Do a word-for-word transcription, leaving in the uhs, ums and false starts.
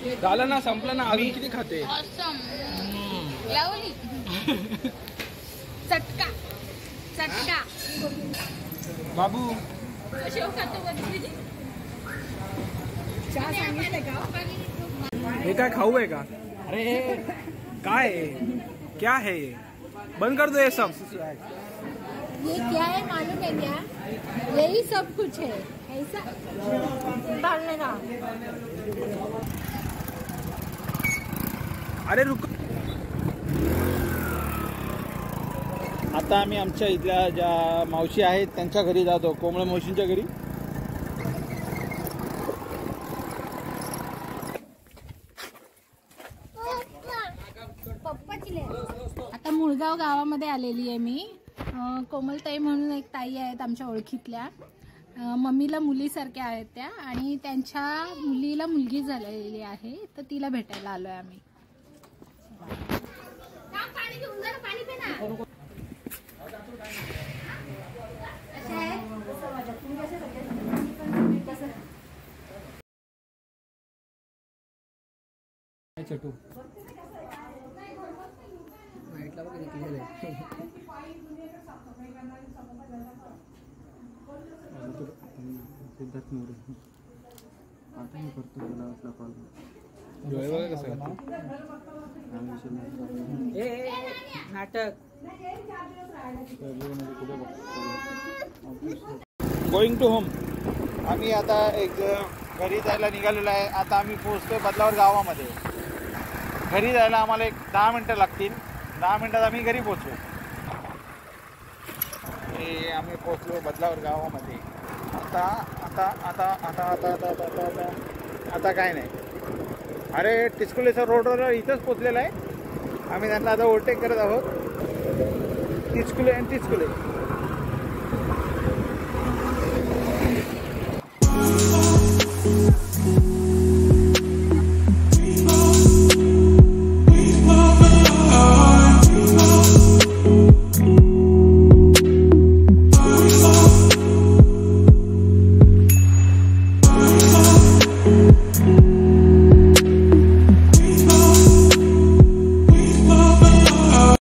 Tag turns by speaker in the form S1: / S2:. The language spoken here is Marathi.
S1: झालं ना, संपलं ना, अजून किती खाते?
S2: लावली चटका चटका
S1: बाबू
S2: शेव खातो चहा सांगितलं का?
S1: हे काय खाऊ आहे का? अरे काय आहे? क्या है ये? बंद कर दो ये सब.
S2: ये क्या है मालूम है क्या? यही सब कुछ है ऐसा डालने का.
S1: अरे रुक.
S3: आता आम्ही आमच्या इथल्या ज्या मावशी आहेत त्यांच्या घरी जातो, कोमळ मावशींच्या घरी.
S2: आता मुळगाव गावामध्ये आलेली आहे मी. कोमलताई म्हणून एक ताई आहेत आमच्या ओळखीतल्या. मम्मीला मुलीसारख्या आहेत त्या आणि त्यांच्या मुलीला मुलगी झालेली आहे, तर तिला भेटायला आलोय आम्ही.
S1: चटू सिद्धार्थ मोरे आता मी करतो तुला आपला कॉल. नाटक
S3: गोइंग टू होम. आम्ही आता एक घरी जायला निघालेलो आहे. आता आम्ही पोहोचतोय बदलावर गावामध्ये. घरी जायला आम्हाला एक दहा मिनटं लागतील. दहा मिनटात आम्ही घरी पोहोचू. हे आम्ही पोहोचलो बदलावर गावामध्ये. आता आता आता आता आता आता आता आता आता आता काय नाही. अरे टिचकुलेच्या रोडवर इथंच पोचलेलं आहे. आम्ही त्यांना आता ओव्हरटेक करत आहोत. टिचकुले आणि टिचकुले